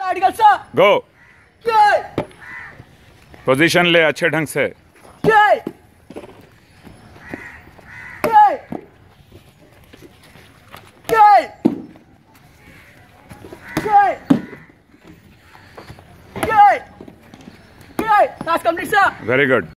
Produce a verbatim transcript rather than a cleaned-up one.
Article सा गो। जय position ले अच्छे ढंग से। जय जय जय जय जय जय task complete sir. Very good.